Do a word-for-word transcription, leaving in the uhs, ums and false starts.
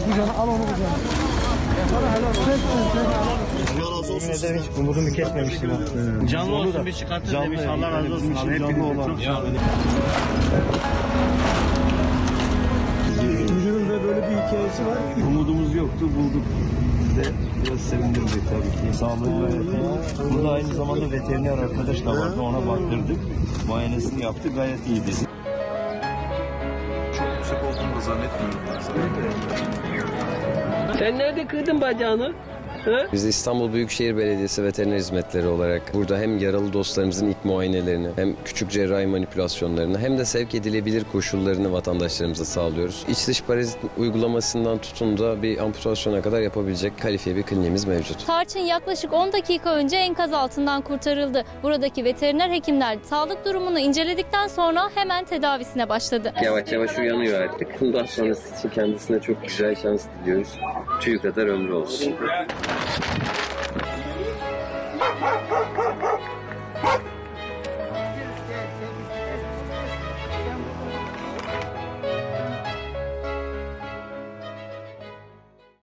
kucağına, al onu kucağına. Sana helal olsun. Yemin ederim hiç umudumu kesmemiştim. Hmm. Canlı olsun bir çıkartın demiş. Allah razı olsun. Hepinize çok sağ olun. Müdürün de böyle bir hikayesi var. Umudumuz yoktu, bulduk. De biraz sevindirdik tabii ki. Sağlığı gayet iyi. Burada aynı zamanda veteriner arkadaş da vardı, ona baktırdık. Muayenesini yaptık, gayet iyiydi. Çok yüksek olduğunu da zannetmiyorum ben zaten. Sen nerede kırdın bacağını? Biz de İstanbul Büyükşehir Belediyesi Veteriner Hizmetleri olarak burada hem yaralı dostlarımızın ilk muayenelerini, hem küçük cerrahi manipülasyonlarını, hem de sevk edilebilir koşullarını vatandaşlarımıza sağlıyoruz. İç dış parazit uygulamasından tutun da bir amputasyona kadar yapabilecek kalifiye bir kliniğimiz mevcut. Tarçın yaklaşık on dakika önce enkaz altından kurtarıldı. Buradaki veteriner hekimler sağlık durumunu inceledikten sonra hemen tedavisine başladı. Yavaş yavaş uyanıyor artık. Bundan sonrası için kendisine çok güzel şans diliyoruz. Tüyü kadar ömrü olsun.